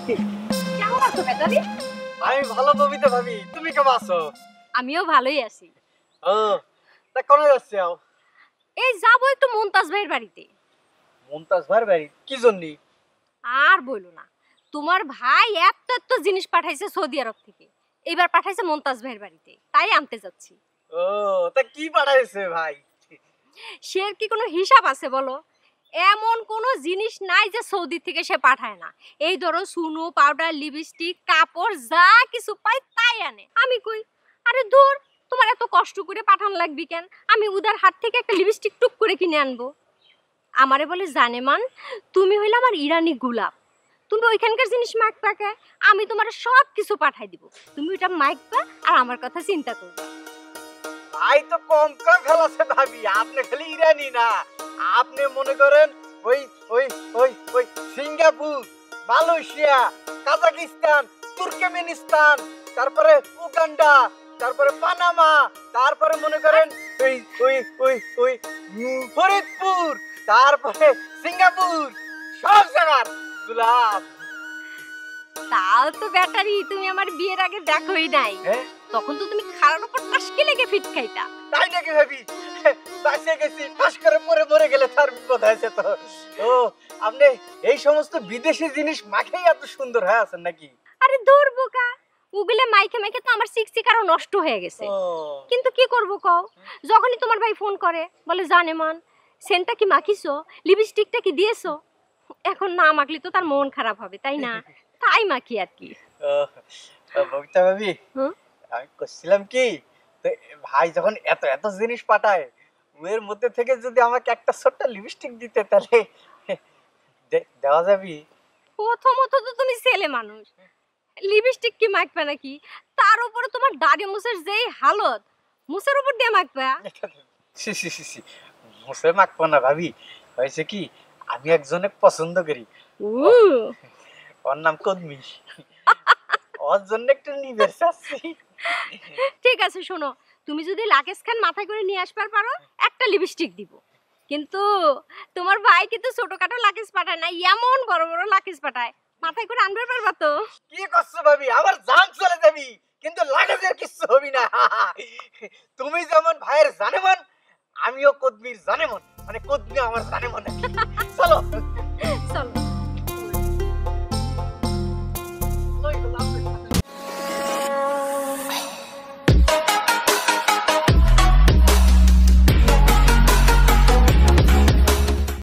কেমন আছো বেটারি? আমি ভালো কবিতা ভাবি, তুমি কেমন আছো? আমিও ভালোই আছি। ও তা কোন যাচ্ছে? এই যাবো একটু মুনতাজ ভাইয়ের বাড়িতে। মুমতাজ ভাইয়ের বাড়ি কি জন্য? আর বইলো না, তোমার ভাই এত এত জিনিস পাঠাইছে সৌদি আরব থেকে, এবার পাঠাইছে মুনতাজ ভাইয়ের বাড়িতে, তাই আনতে যাচ্ছি। ও তা কি পাঠাইছে ভাই? সে কি কোনো হিসাব আছে বলো? এমন কোনো জিনিস নাই যে সৌদি থেকে সে পাঠায় না। এই ধরো সুনু, পাউডার, লিপস্টিক, কাপড় যা কিছু পাই তাই আনে। আমি কই আরে দূর, তোমার এত কষ্ট করে পাঠান লাগবে কেন? আমি উদার হাত থেকে একটা লিপস্টিক টুক করে কিনে আনবো। আমারে বলে জানেমান, তুমি হইলে আমার ইরানি গোলাপ, তুমি ওইখানকার জিনিস মাখবা কে? আমি তোমার সব কিছু পাঠাই দিব, তুমি ওইটা মাখবা আর আমার কথা চিন্তা করবা। ভাই তো কম কম ফেলাছে ভাবি, আপনি খালি ইরানি না, আপনি মনে করেন ওই ওই ওই ওই সিঙ্গাপুর, মালয়েশিয়া, কাজাকিস্তান, তুর্কমেনিস্তান, তারপরে উগান্ডা, তারপরে পানামা, তারপরে মনে করেন ওই ওই ওই ওই ফরিদপুর, তারপরে সিঙ্গাপুর, সব জায়গার গোলাপ। তাও তো ব্যাটারি, তুমি আমার বিয়ের আগে দেখোই নাই। হ্যাঁ তখন তো তুমি খারাপ উপর টাসকে লেগে ফিট খাইতা। তাই নাকি ভাবি? বাঁচে গেছি, ঠাস করে মরে মরে গেলে তার বিপদ হয়েছে তো। ও আপনি এই সমস্ত বিদেশি জিনিস মাখেই এত সুন্দর হয়ে আছেন নাকি? আরে দূর বোকা, উগলে মাইকে মাইকে তো আমার সিকসিক আরো নষ্ট হয়ে গেছে। কিন্তু কি করব কও, যখনই তোমার ভাই ফোন করে বলে জানেমান সেন্টটা কি মাখিছো, লিপস্টিকটা কি দিয়েছো, এখন না মাখলে তো তার মন খারাপ হবে তাই না, তাই মাখি আর কি। ববিতা ভাবি, হুম? আমি করছিলাম কি, তো ভাই যখন এত এত জিনিস পাঠায়, এর মধ্যে থেকে যদি আমাকে একটা ছোট্ট লিপস্টিক দিতে তাহলে দেওয়া যাবে? প্রথমত তো তুমি ছেলে মানুষ, লিপস্টিক কি মাখবে নাকি? তার উপরে তোমার দাড়ি মুছের যেই হালত, মুছের উপর দিয়ে মাখবা? সি সি সি সি, মুছে মাখবো না ভাবি, হয়েছে কি আমি একজনে পছন্দ করি, ওর নাম কদমি, ওর জন্য একটু নিবের চাচ্ছি। ঠিক আছে শোনো, তুমি যদি লাকেশ খান মাথায় করে নিয়ে আসবার পারো একটা লিপস্টিক দিব, কিন্তু তোমার ভাই কিন্তু ছোটখাটো লাকেশ পাঠায় না, এমন বড় বড় লাকেশ পাঠায়, মাথায় করে আনবার পারবা তো? কি করছো ভাবি, আমার জান চলে যাবি কিন্তু লাগাজের কিছু হবি না। তুমি যেমন ভাইয়ের জানেমন, আমিও কদমির জানেমন, মানে কদমি আমার জানেমন। চলো চলো।